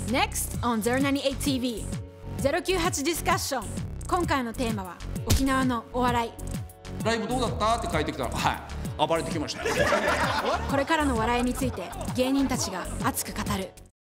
Next on 098TV 098ディスカッション。今回のテーマは沖縄のお笑い。 ライブどうだったって書いてきたら、はい暴れてきましたよ。 これからの笑いについて芸人たちが熱く語る。